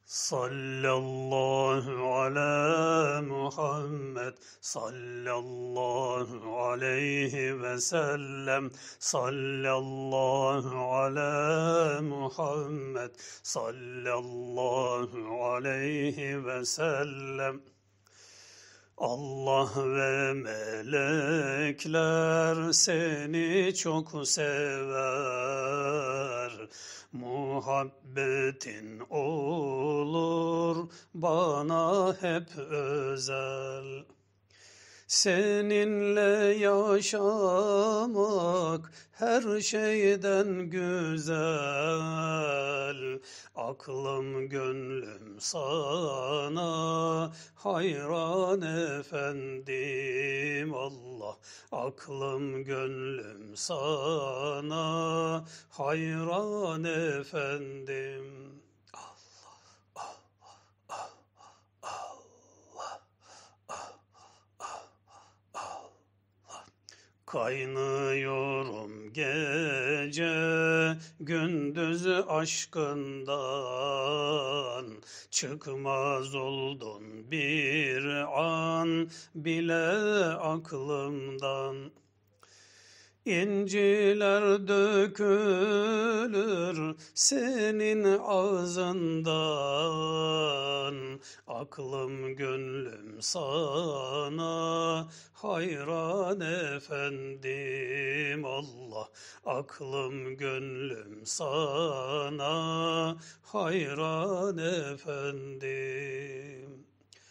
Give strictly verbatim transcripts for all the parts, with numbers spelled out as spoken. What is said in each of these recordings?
Sallallahu ala Muhammed, sallallahu aleyhi ve sellem, sallallahu ala Muhammed, sallallahu aleyhi ve sellem. Allah ve melekler seni çok sever. Muhabbetin olur bana hep özel. Seninle yaşamak her şeyden güzel. Aklım gönlüm sana hayran efendim Allah. Aklım gönlüm sana hayran efendim. Kaynıyorum gece gündüz aşkından, çıkmaz oldun bir an bile aklımdan. İnciler dökülür senin ağzından. Aklım gönlüm sana hayran efendim Allah. Aklım gönlüm sana hayran efendim.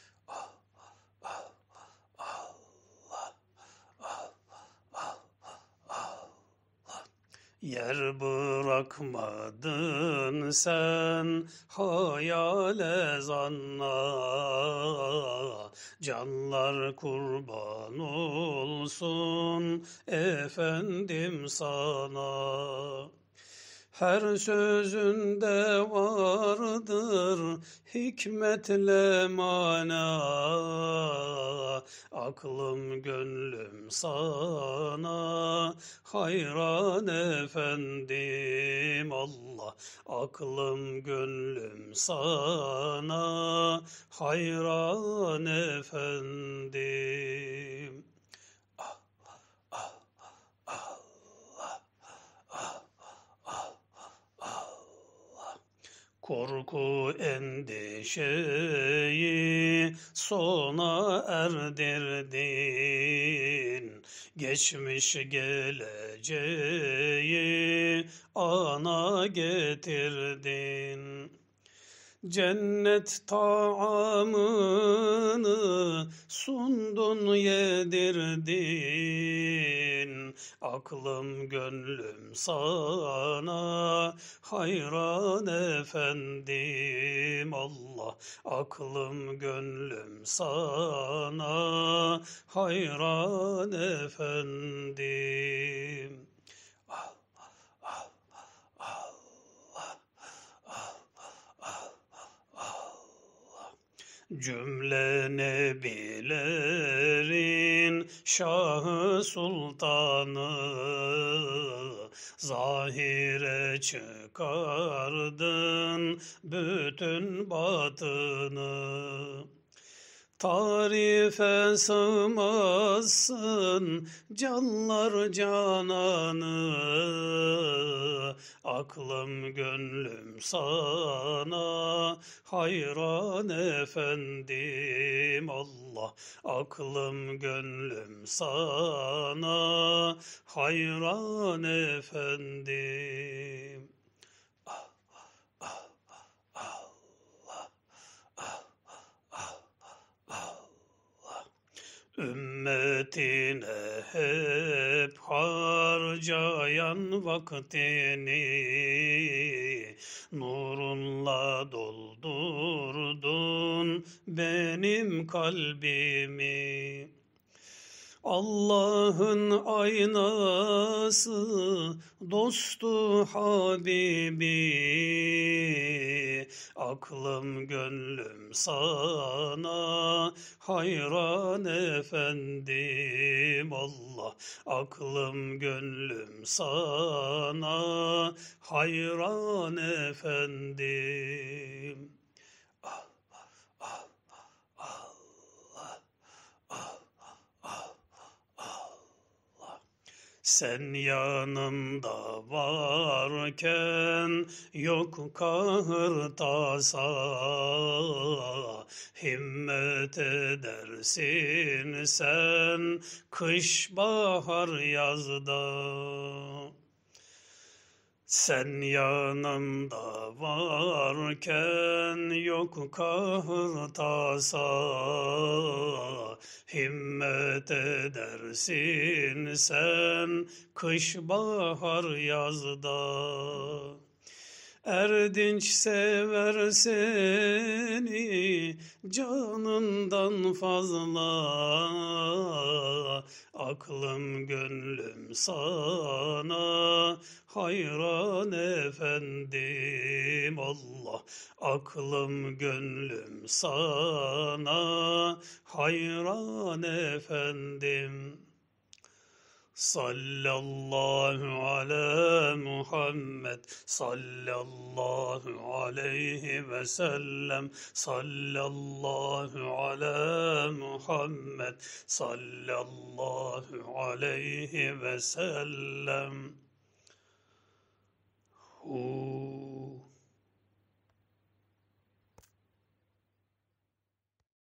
Yer bırakmadın sen hayale zanna, canlar kurban olsun efendim sana. Her sözünde vardır hikmetle mana. Aklım gönlüm sana hayran efendim Allah. Aklım gönlüm sana hayran efendim. Korku endişeyi sona erdirdin. Geçmiş geleceği ana getirdin. Cennet taamını sundun yedirdin. Aklım gönlüm sana hayran efendim Allah. Aklım gönlüm sana hayran efendim. Cümle nebilerin Şahı Sultanı, zahire çıkardın bütün batını. Tarife sığmazsın canlar cananı. Aklım gönlüm sana hayran efendim Allah. Aklım gönlüm sana hayran efendim. Ümmetine hep harcayan vaktini, nurunla doldurdun benim kalbimi. Allah'ın aynası, dostu Habibi. Aklım gönlüm sana hayran efendim Allah. Aklım gönlüm sana hayran efendim. Sen yanımda varken yok kahır tasa, himmet edersin sen kış bahar yazda. Sen yanımda varken yok kahır tasa, himmet edersin sen kış bahar yazda. Erdinç sever seni canından fazla, aklım gönlüm sana hayran efendim. Allah, aklım gönlüm sana hayran efendim. Sallallahu ala Muhammed, sallallahu aleyhi ve sellem, sallallahu ala Muhammed, sallallahu aleyhi ve sellem. Hu